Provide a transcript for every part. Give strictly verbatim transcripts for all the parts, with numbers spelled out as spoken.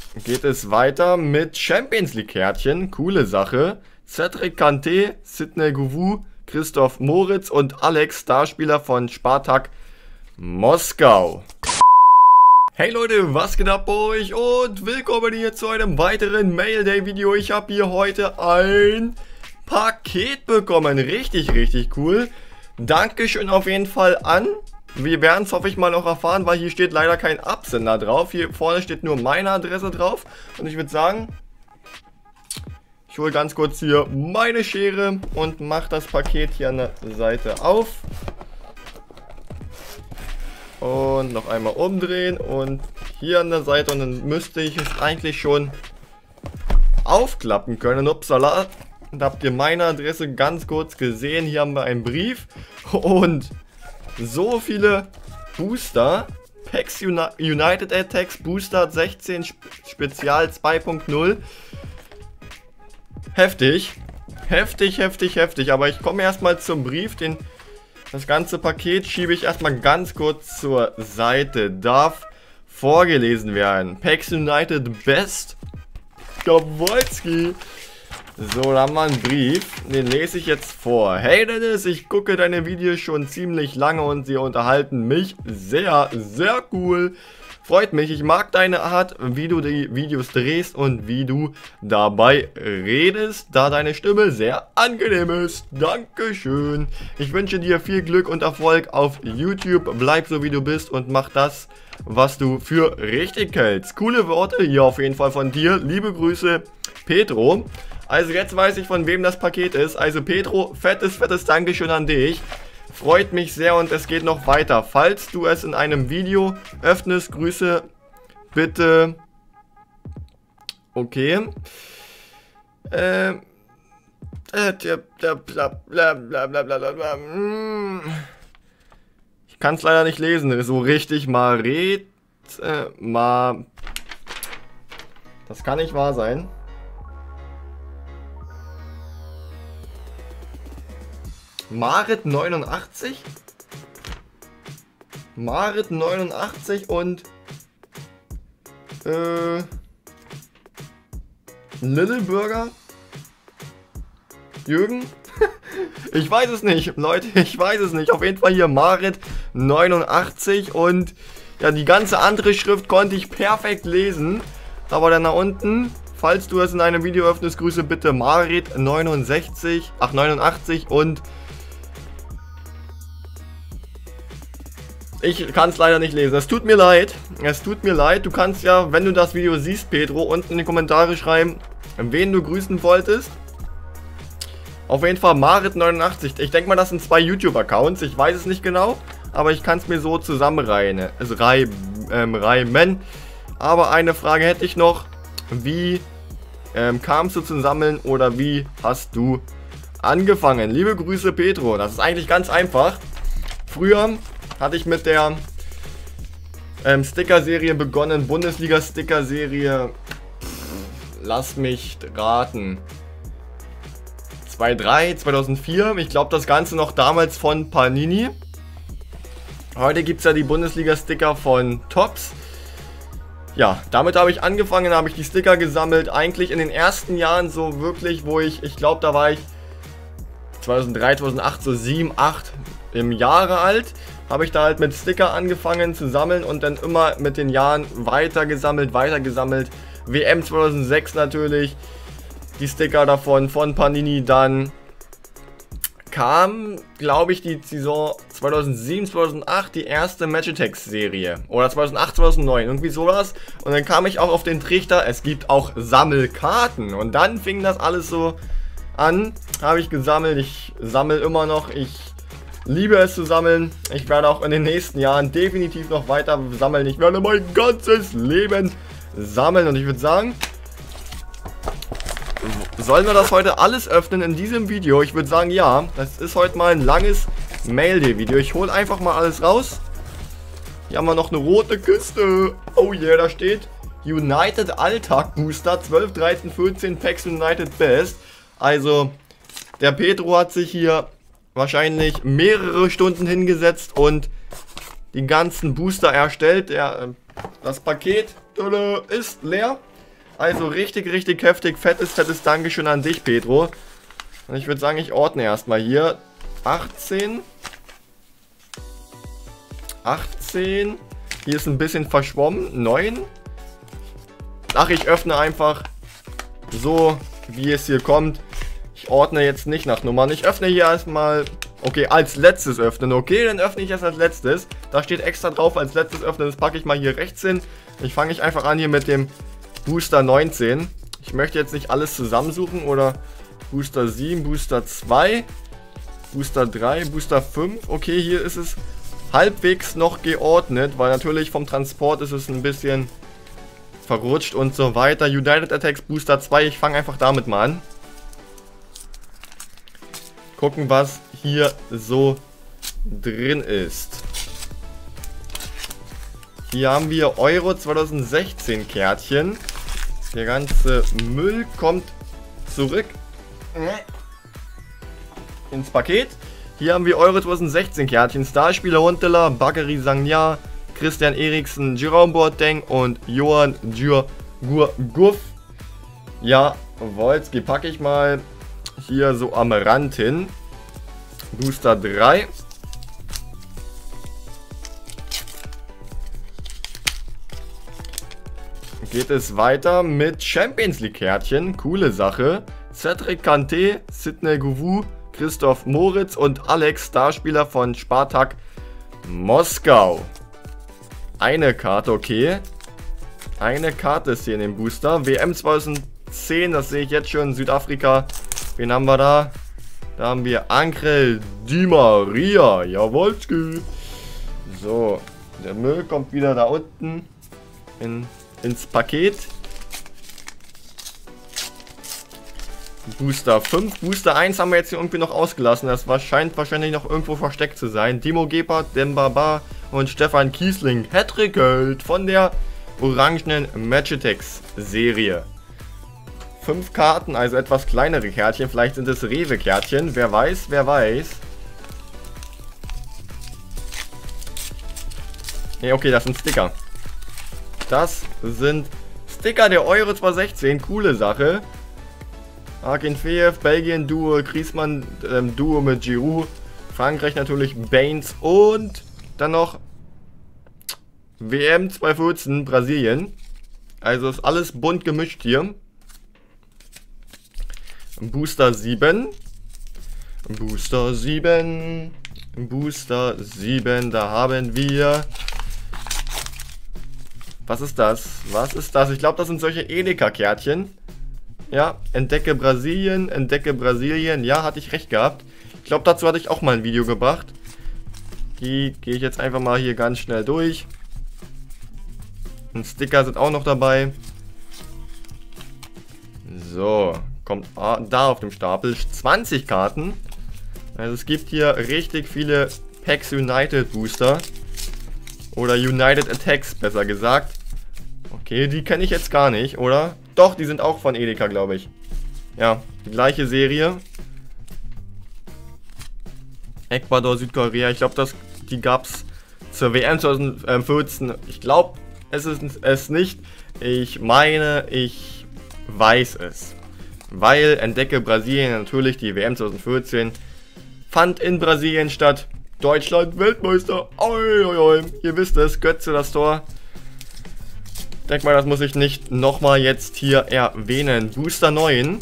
geht es weiter mit Champions League Kärtchen. Coole Sache. Cedric Kanté, Sidney Govou, Christoph Moritz und Alex, Starspieler von Spartak Moskau. Hey Leute, was geht ab bei euch und willkommen hier zu einem weiteren Mail Day Video. Ich habe hier heute ein Paket bekommen. Richtig, richtig cool. Dankeschön auf jeden Fall an. Wir werden es, hoffe ich mal, noch erfahren, weil hier steht leider kein Absender drauf. Hier vorne steht nur meine Adresse drauf. Und ich würde sagen, ich hole ganz kurz hier meine Schere und mache das Paket hier an der Seite auf. Und noch einmal umdrehen und hier an der Seite. Und dann müsste ich es eigentlich schon aufklappen können. Upsala. Da habt ihr meine Adresse ganz kurz gesehen. Hier haben wir einen Brief. Und so viele Booster. Packs Uni United Attacks Booster sechzehn Spezial zwei punkt null. Heftig. Heftig, heftig, heftig. Aber ich komme erstmal zum Brief. Den, das ganze Paket schiebe ich erstmal ganz kurz zur Seite. Darf vorgelesen werden. Packs United Best. Kowalski. So, da haben wir einen Brief, den lese ich jetzt vor. Hey Dennis, ich gucke deine Videos schon ziemlich lange und sie unterhalten mich sehr, sehr cool. Freut mich, ich mag deine Art, wie du die Videos drehst und wie du dabei redest, da deine Stimme sehr angenehm ist. Dankeschön. Ich wünsche dir viel Glück und Erfolg auf YouTube. Bleib so wie du bist und mach das, was du für richtig hältst. Coole Worte hier auf jeden Fall von dir. Liebe Grüße, Pedro. Also jetzt weiß ich, von wem das Paket ist. Also Pedro, fettes, fettes Dankeschön an dich. Freut mich sehr und es geht noch weiter. Falls du es in einem Video öffnest, Grüße bitte. Okay. Ähm. Ich kann es leider nicht lesen. So richtig. Maret. Äh, Ma. Das kann nicht wahr sein. Marit neunundachtzig? Marit neunundachtzig und äh, Little Burger? Jürgen? Ich weiß es nicht, Leute, ich weiß es nicht. Auf jeden Fall hier Marit neunundachtzig und ja, die ganze andere Schrift konnte ich perfekt lesen. Aber dann da unten, falls du es in einem Video öffnest, Grüße bitte Marit neunundsechzig, ach neunundachtzig und ich kann es leider nicht lesen. Es tut mir leid. Es tut mir leid. Du kannst ja, wenn du das Video siehst, Pedro, unten in die Kommentare schreiben, wen du grüßen wolltest. Auf jeden Fall Marit neunundachtzig. Ich denke mal, das sind zwei YouTube-Accounts. Ich weiß es nicht genau. Aber ich kann es mir so zusammenreimen. Es reim, ähm, reimen. Aber eine Frage hätte ich noch. Wie ähm, kamst du zum Sammeln oder wie hast du angefangen? Liebe Grüße, Pedro. Das ist eigentlich ganz einfach. Früher hatte ich mit der ähm, Sticker-Serie begonnen, Bundesliga-Sticker-Serie, lass mich raten, zweitausenddrei, zweitausendvier, ich glaube das Ganze noch damals von Panini. Heute gibt es ja die Bundesliga-Sticker von Topps. Ja, damit habe ich angefangen, habe ich die Sticker gesammelt, eigentlich in den ersten Jahren so wirklich, wo ich, ich glaube da war ich zweitausenddrei, zweitausendacht, so sieben, acht im Jahre alt. Habe ich da halt mit Sticker angefangen zu sammeln und dann immer mit den Jahren weiter gesammelt, weiter gesammelt. W M zweitausendsechs natürlich, die Sticker davon von Panini. Dann kam, glaube ich, die Saison zweitausendsieben, zweitausendacht, die erste Match Attax Serie. Oder zweitausendacht, zweitausendneun, irgendwie sowas. Und dann kam ich auch auf den Trichter, es gibt auch Sammelkarten. Und dann fing das alles so an, habe ich gesammelt. Ich sammle immer noch, ich liebe es zu sammeln. Ich werde auch in den nächsten Jahren definitiv noch weiter sammeln. Ich werde mein ganzes Leben sammeln. Und ich würde sagen, sollen wir das heute alles öffnen in diesem Video? Ich würde sagen, ja. Das ist heute mal ein langes Mail-Day-Video. Ich hole einfach mal alles raus. Hier haben wir noch eine rote Kiste. Oh yeah, da steht United Alltag Booster. zwölf, dreizehn, vierzehn Packs United Best. Also, der Pedro hat sich hier wahrscheinlich mehrere Stunden hingesetzt und die ganzen Booster erstellt. Der, äh, das Paket ist leer. Also richtig, richtig heftig. Fettes, fettes Dankeschön an dich, Pedro. Und ich würde sagen, ich ordne erstmal hier. achtzehn. achtzehn. Hier ist ein bisschen verschwommen. neun. Ach, ich öffne einfach so, wie es hier kommt. Ich ordne jetzt nicht nach Nummern. Ich öffne hier erstmal... Okay, als letztes öffnen. Okay, dann öffne ich es als letztes. Da steht extra drauf, als letztes öffnen. Das packe ich mal hier rechts hin. Ich fange ich einfach an hier mit dem Booster neunzehn. Ich möchte jetzt nicht alles zusammensuchen. Oder Booster sieben, Booster zwei, Booster drei, Booster fünf. Okay, hier ist es halbwegs noch geordnet. Weil natürlich vom Transport ist es ein bisschen verrutscht und so weiter. United Attacks Booster zwei. Ich fange einfach damit mal an. Gucken, was hier so drin ist. Hier haben wir Euro zwanzig sechzehn Kärtchen. Der ganze Müll kommt zurück ins Paket. Hier haben wir Euro zwanzig sechzehn Kärtchen. Starspieler Huntela, Bakary Sagna, Christian Eriksen, Jerome Boateng und Johan Djurgurguff. Ja, Wolski packe ich mal hier so am Rand hin. Booster drei. Geht es weiter mit Champions League Kärtchen. Coole Sache. Cedric Kanté, Sidney Govou, Christoph Moritz und Alex, Starspieler von Spartak Moskau. Eine Karte, okay. Eine Karte ist hier in dem Booster. W M zwanzig zehn, das sehe ich jetzt schon. Südafrika. Wen haben wir da? Da haben wir Angel Di Maria. Jawolski. So, der Müll kommt wieder da unten in, ins Paket. Booster fünf. Booster eins haben wir jetzt hier irgendwie noch ausgelassen. Das war, scheint wahrscheinlich noch irgendwo versteckt zu sein. Timo Gebhardt, Dembaba und Stefan Kiesling. Hattrick von der orangenen Magitex Serie. Fünf Karten, also etwas kleinere Kärtchen. Vielleicht sind es Rewe-Kärtchen. Wer weiß, wer weiß. Ne, okay, das sind Sticker. Das sind Sticker der Euro zwanzig sechzehn. Coole Sache. Akinfeev, Belgien Duo, Griezmann ähm, Duo mit Giroud. Frankreich natürlich Baines und dann noch W M zwanzig vierzehn Brasilien. Also ist alles bunt gemischt hier. Booster sieben. Booster sieben. Booster sieben. Da haben wir... Was ist das? Was ist das? Ich glaube, das sind solche Edeka-Kärtchen. Ja, entdecke Brasilien. Entdecke Brasilien. Ja, hatte ich recht gehabt. Ich glaube, dazu hatte ich auch mal ein Video gebracht. Die gehe ich jetzt einfach mal hier ganz schnell durch. Und Sticker sind auch noch dabei. So. Kommt da auf dem Stapel zwanzig Karten. Also es gibt hier richtig viele Packs United Booster. Oder United Attacks, besser gesagt. Okay, die kenne ich jetzt gar nicht, oder? Doch, die sind auch von Edeka, glaube ich. Ja, die gleiche Serie. Ecuador, Südkorea. Ich glaube, die gab es zur W M zwanzig vierzehn. Ich glaube, es ist es nicht. Ich meine, ich weiß es. Weil entdecke Brasilien natürlich, die W M zwanzig vierzehn fand in Brasilien statt. Deutschland Weltmeister. Oi, oi, oi. Ihr wisst es, Götze das Tor. Ich denke mal, das muss ich nicht nochmal jetzt hier erwähnen. Booster neun.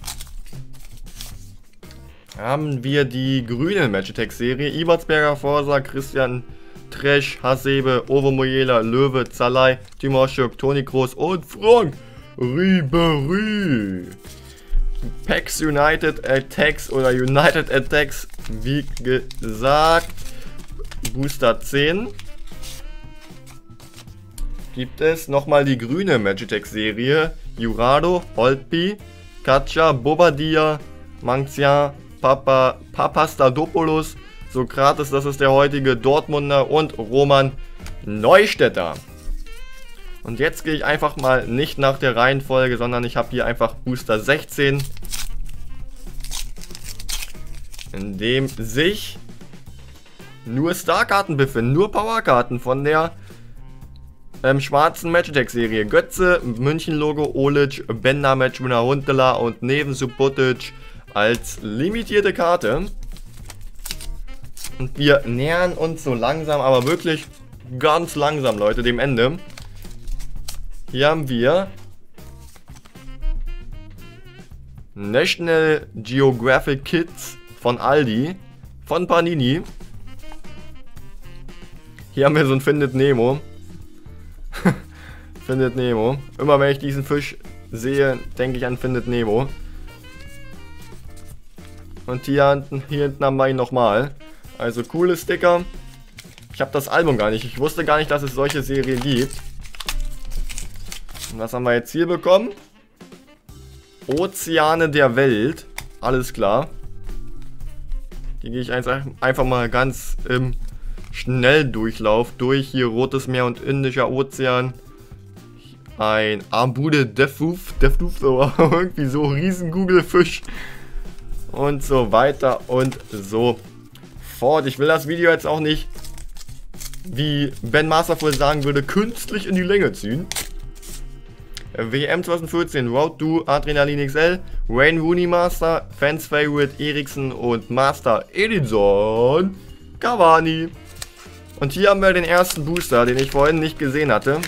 Haben wir die grüne Magitex-Serie. Ibertsberger, Forsa, Christian Tresch, Hasebe, Ovo Moyela, Löwe, Zalai, Timoschuk, Toni Kroos und Frank Ribéry. Packs United Attacks oder United Attacks, wie gesagt, Booster zehn. Gibt es nochmal die grüne Magitex Serie. Jurado, Holtby, Katja, Bobadilla, Manxian, Papa, Papastadopoulos, Sokrates, das ist der heutige Dortmunder, und Roman Neustädter. Und jetzt gehe ich einfach mal nicht nach der Reihenfolge, sondern ich habe hier einfach Booster sechzehn, in dem sich nur Starkarten befinden, nur Powerkarten von der ähm, schwarzen Match-Attack-Serie. Götze, München-Logo, Olic, Bender, Matchwinner, Huntelaar und Neven Subotic als limitierte Karte. Und wir nähern uns so langsam, aber wirklich ganz langsam, Leute, dem Ende. Hier haben wir National Geographic Kids von Aldi, von Panini. Hier haben wir so ein Findet Nemo. Findet Nemo. Immer wenn ich diesen Fisch sehe, denke ich an Findet Nemo. Und hier hinten, hier hinten haben wir ihn nochmal. Also coole Sticker. Ich habe das Album gar nicht. Ich wusste gar nicht, dass es solche Serien gibt. Und was haben wir jetzt hier bekommen? Ozeane der Welt. Alles klar. Die gehe ich einfach mal ganz im Schnelldurchlauf durch. Hier Rotes Meer und Indischer Ozean. Ein Ambude Defuf. Defuf, so irgendwie so riesen Google-Fisch. Und so weiter und so fort. Ich will das Video jetzt auch nicht, wie Ben Masterful sagen würde, künstlich in die Länge ziehen. W M zwanzig vierzehn, Road to Adrenalin X L, Wayne Rooney Master, Fans Favorite Eriksen und Master Edinson Cavani. Und hier haben wir den ersten Booster, den ich vorhin nicht gesehen hatte.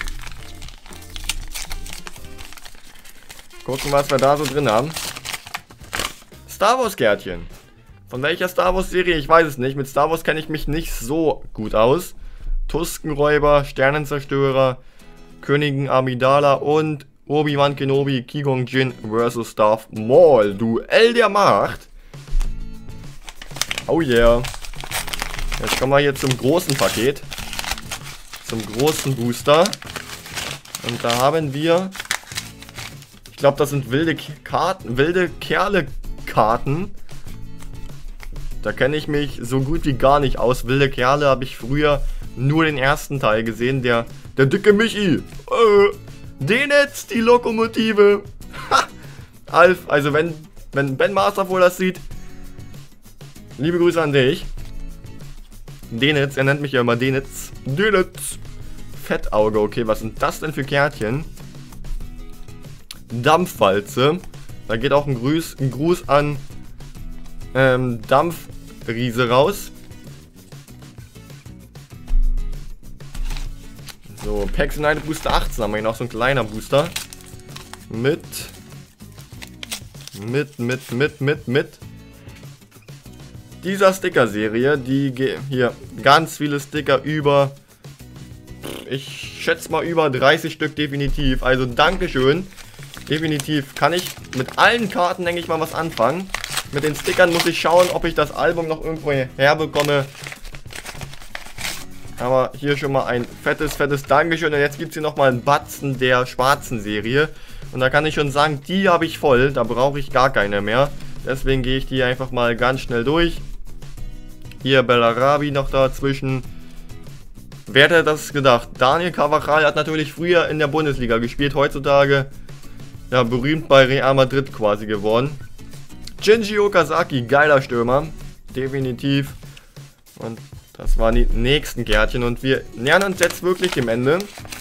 Gucken, was wir da so drin haben. Star Wars Kärtchen. Von welcher Star Wars Serie? Ich weiß es nicht. Mit Star Wars kenne ich mich nicht so gut aus. Tuskenräuber, Sternenzerstörer, Königin Amidala und Obi-Wan Kenobi, Qui-Gon Jinn versus Darth Maul. Duell der Macht. Oh yeah. Jetzt kommen wir hier zum großen Paket. Zum großen Booster. Und da haben wir... Ich glaube, das sind wilde Karten, wilde Kerle-Karten. Da kenne ich mich so gut wie gar nicht aus. Wilde Kerle habe ich früher nur den ersten Teil gesehen. Der, der dicke Michi. Äh, den jetzt, die Lokomotive. Ha! Alf, also wenn, wenn Ben Masterful das sieht, liebe Grüße an dich. Denitz, er nennt mich ja immer Denitz. Denitz. Fettauge, okay, was sind das denn für Kärtchen? Dampfwalze. Da geht auch ein Gruß, ein Gruß an ähm, Dampfriese raus. So, Packs United Booster achtzehn haben wir hier noch so ein kleiner Booster. Mit. Mit, mit, mit, mit, mit. Dieser Sticker-Serie, die hier ganz viele Sticker über, ich schätze mal über dreißig Stück definitiv. Also Dankeschön. Definitiv kann ich mit allen Karten, denke ich mal, was anfangen. Mit den Stickern muss ich schauen, ob ich das Album noch irgendwo herbekomme. Aber hier schon mal ein fettes, fettes Dankeschön. Und jetzt gibt es hier nochmal einen Batzen der schwarzen Serie. Und da kann ich schon sagen, die habe ich voll. Da brauche ich gar keine mehr. Deswegen gehe ich die einfach mal ganz schnell durch. Hier Bellarabi noch dazwischen. Wer hätte das gedacht? Daniel Carvajal hat natürlich früher in der Bundesliga gespielt. Heutzutage ja berühmt bei Real Madrid quasi geworden. Shinji Okazaki, geiler Stürmer. Definitiv. Und das waren die nächsten Kärtchen. Und wir nähern uns jetzt wirklich dem Ende.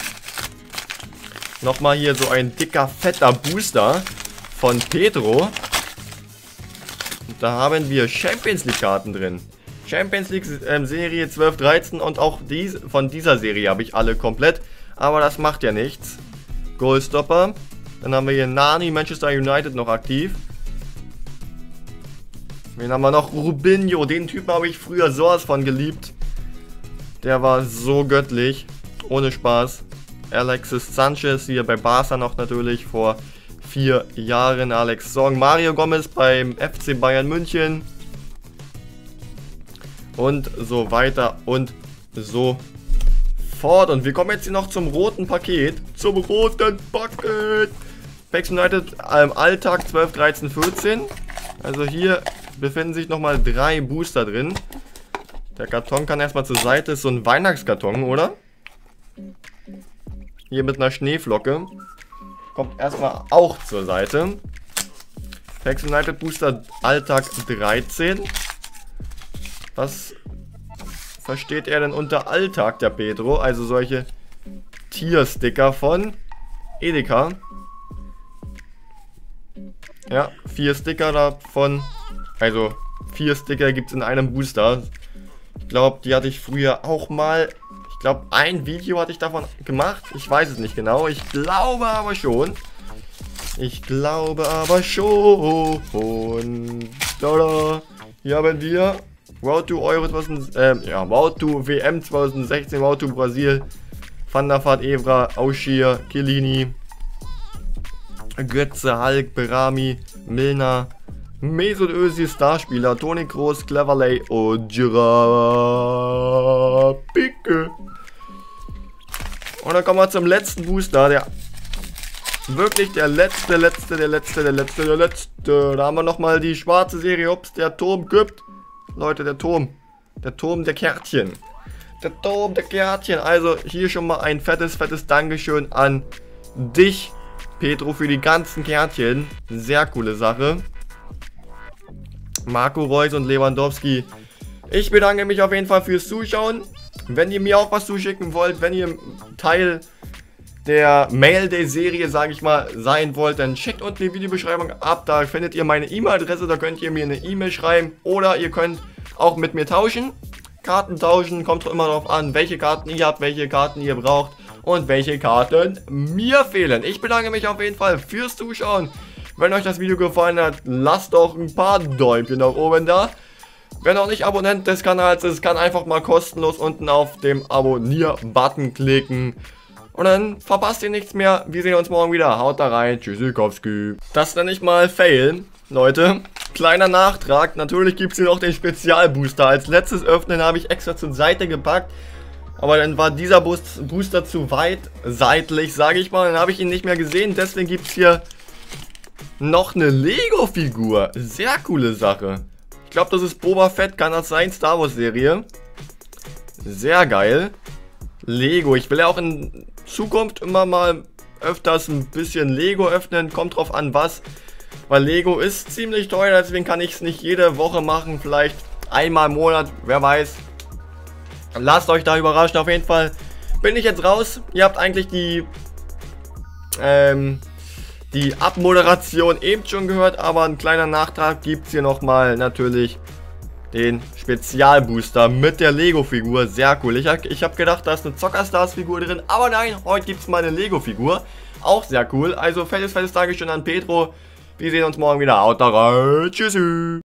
Nochmal hier so ein dicker, fetter Booster von Pedro. Und da haben wir Champions League Karten drin. Champions League ähm, Serie zwölf dreizehn und auch dies, von dieser Serie habe ich alle komplett. Aber das macht ja nichts. Goalstopper. Dann haben wir hier Nani, Manchester United noch aktiv. Wen haben wir noch? Rubinho. Den Typen habe ich früher sowas von geliebt. Der war so göttlich. Ohne Spaß. Alexis Sanchez hier bei Barca noch natürlich vor vier Jahren. Alex Song. Mario Gomez beim F C Bayern München. Und so weiter und so fort. Und wir kommen jetzt hier noch zum roten Paket. Zum roten Paket. Packs United im Alltag zwölf dreizehn vierzehn. Also hier befinden sich nochmal drei Booster drin. Der Karton kann erstmal zur Seite. Ist so ein Weihnachtskarton, oder? Hier mit einer Schneeflocke. Kommt erstmal auch zur Seite. Packs United Booster Alltag dreizehn. Was versteht er denn unter Alltag, der Pedro? Also solche Tiersticker von Edeka. Ja, vier Sticker davon. Also, vier Sticker gibt es in einem Booster. Ich glaube, die hatte ich früher auch mal. Ich glaube, ein Video hatte ich davon gemacht. Ich weiß es nicht genau. Ich glaube aber schon. Ich glaube aber schon. Tada. Hier haben wir Road to Euro zwanzig, äh, ja, Road to W M zwanzig sechzehn, Road to Brasil, Van der Vaart, Evra, Auschier, Chiellini, Götze, Hulk, Berami, Milner, Mesut Özil, Starspieler, Toni Kroos, Cleverley und Gerard Pique. Und dann kommen wir zum letzten Booster, der wirklich der letzte, letzte, der letzte, der letzte, der letzte. Da haben wir nochmal die schwarze Serie, ups, der Turm gibt. Leute, der Turm. Der Turm der Kärtchen. Der Turm der Kärtchen. Also hier schon mal ein fettes, fettes Dankeschön an dich, Petro, für die ganzen Kärtchen. Sehr coole Sache. Marco Reus und Lewandowski. Ich bedanke mich auf jeden Fall fürs Zuschauen. Wenn ihr mir auch was zuschicken wollt, wenn ihr Teil der Mail der Serie, sage ich mal, sein wollt, dann schickt unten die Videobeschreibung ab. Da findet ihr meine E-Mail-Adresse, da könnt ihr mir eine E-Mail schreiben oder ihr könnt auch mit mir tauschen. Karten tauschen, kommt immer darauf an, welche Karten ihr habt, welche Karten ihr braucht und welche Karten mir fehlen. Ich bedanke mich auf jeden Fall fürs Zuschauen. Wenn euch das Video gefallen hat, lasst doch ein paar Däumchen nach oben da. Wer noch nicht Abonnent des Kanals ist, kann einfach mal kostenlos unten auf dem Abonnier-Button klicken. Und dann verpasst ihr nichts mehr. Wir sehen uns morgen wieder. Haut da rein. Tschüssikowski. Das nenne ich mal Fail, Leute. Kleiner Nachtrag. Natürlich gibt es hier noch den Spezialbooster. Als letztes Öffnen habe ich extra zur Seite gepackt. Aber dann war dieser Booster zu weit seitlich, sage ich mal. Dann habe ich ihn nicht mehr gesehen. Deswegen gibt es hier noch eine Lego-Figur. Sehr coole Sache. Ich glaube, das ist Boba Fett. Kann das sein? Star Wars Serie. Sehr geil. Lego. Ich will ja auch in Zukunft immer mal öfters ein bisschen Lego öffnen. Kommt drauf an, was. Weil Lego ist ziemlich teuer, deswegen kann ich es nicht jede Woche machen. Vielleicht einmal im Monat, wer weiß. Lasst euch da überraschen. Auf jeden Fall bin ich jetzt raus. Ihr habt eigentlich die ähm, die Abmoderation eben schon gehört. Aber ein kleiner Nachtrag gibt es hier nochmal natürlich. Den Spezialbooster mit der Lego-Figur. Sehr cool. Ich, ich habe gedacht, da ist eine Zockerstars-Figur drin. Aber nein, heute gibt es mal eine Lego-Figur. Auch sehr cool. Also fettes, fettes Dankeschön an Petro. Wir sehen uns morgen wieder. Haut da rein. Tschüssi.